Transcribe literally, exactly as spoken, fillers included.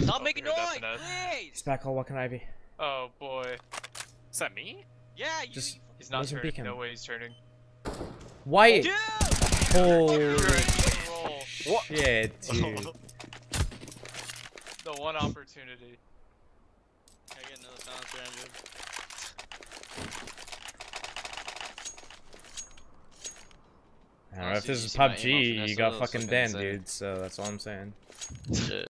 Stop Oh, making you're noise, definite. please! He's back hole walking Ivy. Oh boy. Is that me? Yeah, you. Just He's not doesn't turning. peek him. No way he's turning. White! Dude! Holy You're in roll. What? shit, dude. The one opportunity. Can I get another silencer engine? I don't know, if Honestly, this you is see my P U B G, aim on you finesse, got that was fucking fucking Dan, insane. dude, so that's all I'm saying. Shit.